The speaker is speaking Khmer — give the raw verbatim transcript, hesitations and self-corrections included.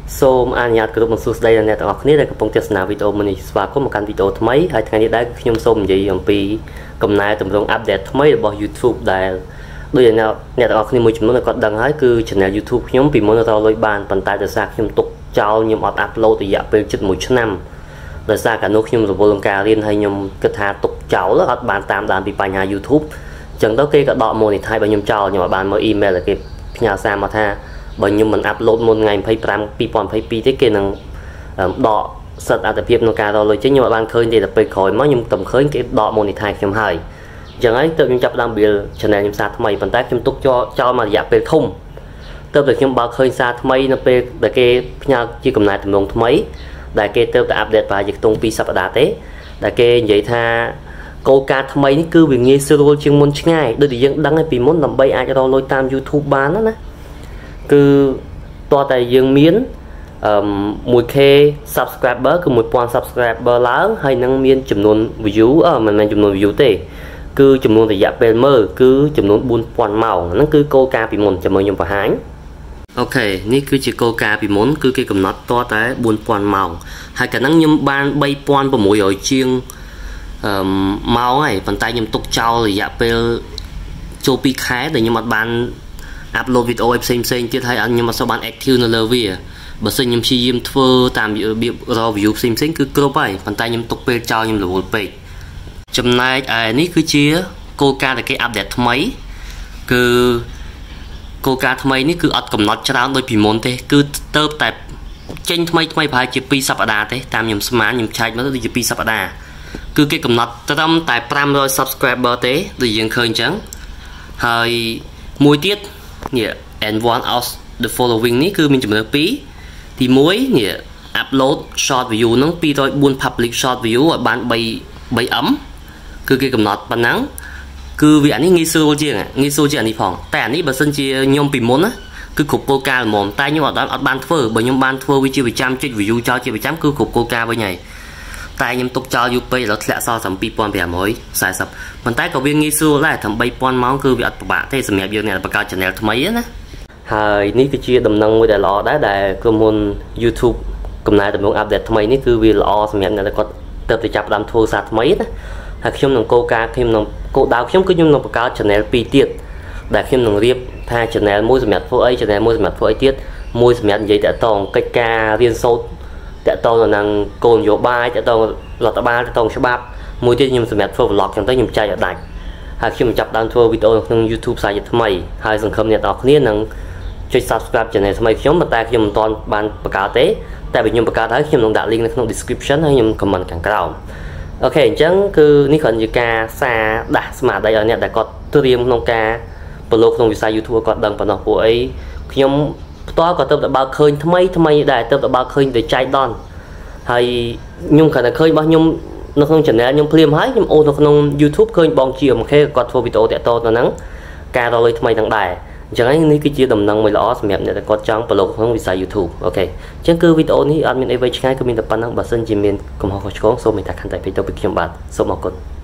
សូមអនុញ្ញាតគោរពនិងសួស្តីដល់អ្នកទាំងអស់គ្នាដែលកំពុងទស្សនាវីដេអូមួយនេះស្វាគមន៍មកកាន់វីដេអូថ្មីហើយថ្ងៃនេះដែរខ្ញុំសូមនិយាយអំពីកំណែទម្រង់ update ថ្មីរបស់ YouTube ដែលដូចអ្នកអ្នកទាំងអស់គ្នាមួយចំនួនគាត់ដឹងហើយគឺ channel YouTube ខ្ញុំពីមុនរកលុយបានប៉ុន្តែដោយសារខ្ញុំទុកចោលខ្ញុំអត់ upload រយៈពេលជិតមួយឆ្នាំដោយសារកាលនោះខ្ញុំរវល់នឹងការរៀនហើយខ្ញុំគិតថាទុកចោលអត់បានតាមដានពីបញ្ហា YouTube អញ្ចឹងទៅគេក៏ដក monetize របស់ខ្ញុំចោលខ្ញុំអត់បានមើល email ដែលគេផ្ញើសារមកថាបើខ្ញុំមិន upload មុនថ្ងៃยี่สิบห้า ยี่สิบยี่สิบสองទេគេនឹងដកសិទ្ធិអត្ថិភាពក្នុងការរកលុយចេញខ្ញុំអត់បានឃើញទេតែពេលក្រោយមកខ្ញុំតែឃើញគេដក monetize ខ្ញុំហើយអញ្ចឹងហើយទើបខ្ញុំចាប់ដើម build channel ខ្ញុំសារថ្មីប៉ុន្តែខ្ញុំទុកចោលមករយៈពេលធំទើបតែខ្ញុំបើកឃើញសារថ្មីនៅពេលដែលគេផ្ញើជាកំណែទម្រង់ថ្មីដែលគេទើបតែ update ប្រហែលជាខ្ទង់ពីរសប្តាហ៍ទេដែលគេនិយាយថាគោលការណ៍ថ្មីនេះគឺវាងាយស្រួលជាងមុនឆ្ងាយដូចដែលយើងដឹងហើយពីមុនដើម្បីអាចរកលុយតាម YouTube បានណាគឺតោះតែយើងមានអឺ one K subscriber គឺone thousand subscriber ឡើងហើយនឹងមានចំនួន view អឺមិនមែនចំនួន view ទេគឺចំនួនរយៈពេលមើលគឺចំនួនfour thousandម៉ោងហ្នឹងគឺគោលការណ៍ពីមុនចាំមើលខ្ញុំបង្ហាញអូខេនេះគឺជាគោលការណ៍ពីមុនគឺគេកំណត់តតែfour thousandម៉ោងហើយកាលហ្នឹងខ្ញុំបានthree thousand six hundredជាងអឺម៉ោងហើយប៉ុន្តែខ្ញុំទុកចោលរយៈពេលចូលtwoខែដែលខ្ញុំអត់បានupload វីដេអូឲ្យផ្សេងផ្សេងទៀតហើយខ្ញុំអត់សូវបាន active នៅលើវាបើសិនខ្ញុំព្យាយាមធ្វើតាមរបៀប review ផ្សេងផ្សេងគឺគ្រប់ហើយប៉ុន្តែខ្ញុំទុកពេលចោលខ្ញុំរវល់ពេកចំណែកឯនេះគឺជាគោលការណ៍ដែលគេ update ថ្មីគឺគោលការណ៍ថ្មីនេះគឺអត់កំណត់ច្រើនដូចពីមុនទេគឺទៅតែចេញថ្មីថ្មីប្រហែលជាtwoសប្តាហ៍ទេតាមខ្ញុំស្មានខ្ញុំឆែកមើលដូចជាtwoសប្តាហ៍គឺគេកំណត់ត្រឹមតែfive hundred subscriber ទេដូចយើងឃើញអញ្ចឹងហើយមួយទៀតនេះ and one out the following នេះគឺមានចំនួនtwoទីoneនេះ upload short view ហ្នឹងtwo oh four public short view ឲ្យបានthree M គឺគេកំណត់ប៉ុណ្ណឹងគឺវាអានេះងាយស្រួលជាងងាយស្រួលជាងអានេះផងតែអានេះបើសិនជាខ្ញុំពីមុនណាគឺគ្រប់គោលការណ៍ល្មមតែខ្ញុំអត់អត់បានធ្វើបើខ្ញុំបានធ្វើវាជាប្រចាំចុច view ចោលជាប្រចាំគឺគ្រប់គោលការណ៍វិញហើយតែខ្ញុំទុកចោលយូរពេកដល់ធ្លាក់សល់ត្រឹមtwo thousand five hundred fortyប៉ុន្តែក៏វាងាយស្រួលដែរត្រឹមthree thousandម៉ោងគឺវាអត់ពិបាកទេសម្រាប់យើងអ្នកបង្កើត channel ថ្មីណាហើយនេះគឺជាដំណឹងមួយដែលល្អដែរដែលក្រុមហ៊ុន YouTube កំណែដំណង update ថ្មីនេះគឺវាល្អសម្រាប់អ្នកដែលគាត់ទៅទៅចាប់ដើមធ្វើសារថ្មីណាហើយខ្ញុំនឹងគោលការណ៍ខ្ញុំនឹងគោលដៅខ្ញុំគឺខ្ញុំនឹងបង្កើត channel twoទៀតដែលខ្ញុំនឹងរៀបថា channel មួយសម្រាប់ធ្វើអី channel មួយសម្រាប់ធ្វើអីទៀតមួយសម្រាប់និយាយតាក់ទងកិច្ចការរៀនសូត្រតាក់ទងនឹងគោលនយោបាយតាក់ទងរដ្ឋបាលតាក់ទងច្បាប់មួយទៀតខ្ញុំសម្រាប់ធ្វើ vlog ចឹងទៅខ្ញុំចែកឲ្យដាច់ហើយខ្ញុំចាប់ដើមធ្វើវីដេអូក្នុង YouTube ផ្សាយជាថ្មីហើយសង្ឃឹមអ្នកនរគ្នានឹងចុច subscribe channel ថ្មីខ្ញុំប៉ុន្តែខ្ញុំមិនទាន់បានបង្កើតទេតែបើខ្ញុំបង្កើតហើយខ្ញុំនឹងដាក់ link នៅក្នុង description ហើយខ្ញុំ comment ខាងក្រោមអូខេអញ្ចឹងគឺនេះគ្រាន់ជាការសារដាស់ស្មារតីឲ្យអ្នកដែលគាត់ត្រៀមក្នុងការប្រឡូកក្នុងវិស័យ YouTube គាត់ដឹងប៉ុណ្ណោះពួកអីខ្ញុំផ្ទាល់ក៏ទៅតែបើកឃើញថ្មីថ្មីដែរទៅតែបើកឃើញទៅចៃដន្យហើយខ្ញុំគ្រាន់តែឃើញរបស់ខ្ញុំនៅក្នុង channel ខ្ញុំភ្លាមហើយខ្ញុំអូននៅក្នុង YouTube ឃើញបងជា M K គាត់ធ្វើវីដេអូតាក់ទងទៅហ្នឹងការរកលុយថ្មីហ្នឹងដែរអញ្ចឹងនេះគឺជាដំណឹងមួយល្អសម្រាប់អ្នកដែលគាត់ចង់ប្រឡូកក្នុងវិស័យ YouTube អូខេអញ្ចឹងគឺវីដេអូនេះអត់មានអីវែងឆ្ងាយគឺមានតែប៉ុណ្ណឹងបើសិនជាមានកំហុសខុសឆ្គងសូមមេត្តាខន្តីពីទៅពីខ្ញុំបាទសូមអរគុណ